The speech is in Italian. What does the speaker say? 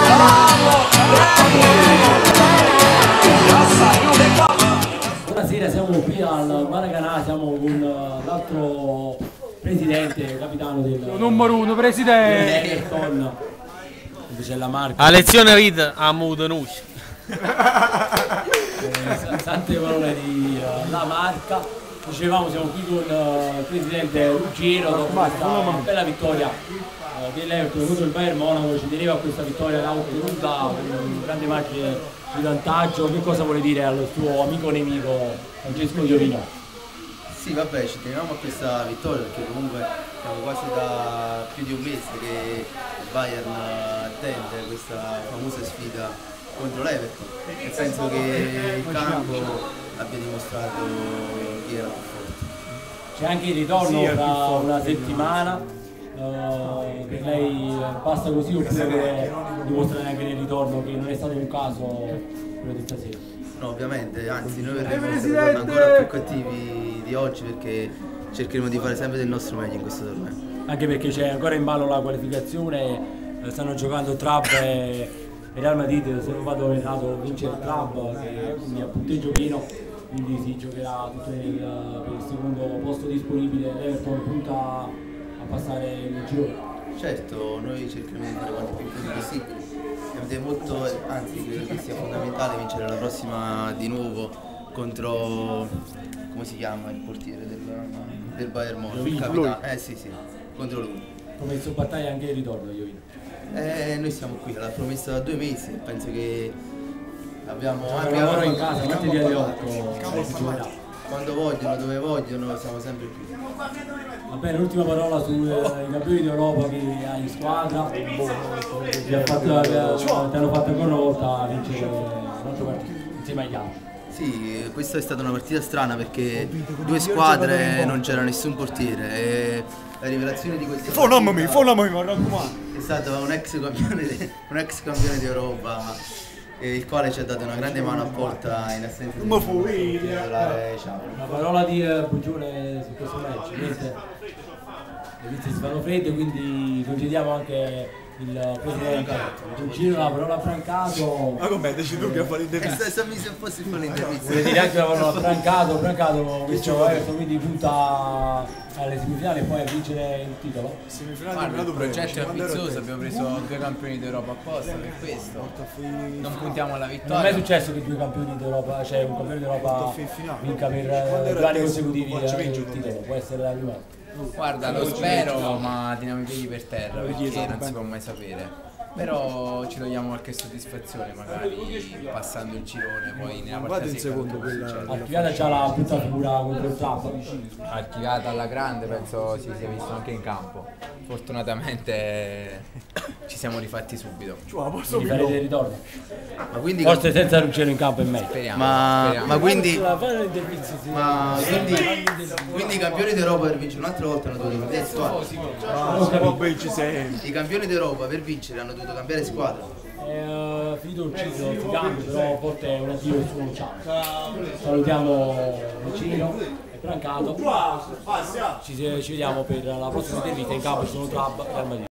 Buonasera, siamo qui al Maracanã, siamo con l'altro presidente, capitano del numero uno, presidente Everton, c'è la marca. A lezione vita a Mudanucci. Tante parole di la marca. Dicevamo, siamo qui con il presidente Ruggero dopo questa bella vittoria dell'Everton contro il Bayern Monaco. Ci teneva a questa vittoria, l'ha ottenuta con un grande margine di vantaggio. Che cosa vuole dire al suo amico nemico Francesco Giovino? Sì, vabbè, ci teniamo a questa vittoria perché comunque siamo quasi da più di un mese che il Bayern attende questa famosa sfida contro l'Everton e penso che il campo abbia dimostrato chi era più forte. C'è anche il ritorno tra una settimana, per lei basta così oppure dimostrare anche nel ritorno che non è stato un caso quello di stasera? No, ovviamente, anzi noi verremo ancora più cattivi di oggi perché cercheremo di fare sempre del nostro meglio in questo torneo. Anche perché c'è ancora in ballo la qualificazione, stanno giocando Trab e Real Madrid, se non vado errato vince il Trab che quindi ha punteggio pieno, quindi si giocherà tutto per il secondo posto disponibile. L'Everton punta a passare il girone. Certo, noi cercheremo di fare quanto più punti possibile ed è molto, anzi credo che sia fondamentale vincere la prossima di nuovo contro, come si chiama il portiere del Bayern Monaco? Il capitano, sì, contro lui. Come messo in battaglia anche il ritorno, io noi siamo qui, l'ha promesso da 2 mesi, penso che abbiamo lavoro in casa, quanti dia di 8 quando vogliono, dove vogliono, siamo sempre qui. Va bene, l'ultima parola sui campioni d'Europa che hai in squadra, ti hanno fatto ancora una volta vincere un'altra partita insieme agli altri. Sì, questa è stata una partita strana perché 2 squadre non c'era nessun portiere e la rivelazione di questa partita è stato un ex campione d'Europa il quale ci ha dato una grande mano a porta in assenza di titolare. La parola di Bugione su questo match, niente, le viste si fanno fredde, quindi concediamo anche il presidente Buggino la parola a Brancato. Ma com'è? Dici tu che a fare l'intervista? Se mi fossi fare l'intervista. Vuole dire anche la parola a Brancato questo Everton quindi punta alle semifinali e poi a vincere il titolo. Guarda, il progetto è ambizioso, abbiamo preso 2 campioni d'Europa apposta per questo. Non puntiamo alla vittoria. Non è mai successo che 2 campioni d'Europa, cioè un campione d'Europa vinca per 2 anni consecutivi il titolo, può essere la prima volta. Guarda, lo spero, ma teniamo i piedi per terra perché non si può mai sapere. Però ci togliamo qualche soddisfazione magari passando il girone poi nella partita seconda. Archiviata già la brutta figura contro il Trap. Archiviata alla grande, penso si sia visto anche in campo. Fortunatamente ci siamo rifatti subito. Quindi farete il ritorno. Ma quindi Forse senza Ruggero in campo è meglio. Speriamo. ma quindi Quindi i campioni d'Europa per vincere un'altra volta hanno dovuto cambiare squadra. I campioni d'Europa per vincere hanno dovuto cambiare squadra. Finito il ciclo si cambia, però forse è un addio su un ciao. Salutiamo Vicino e Brancato. Ci vediamo per la prossima intervista, in campo ci sono Trab e Real Madrid.